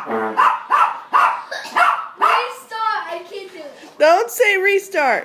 Restart. I can't do it. Don't say restart.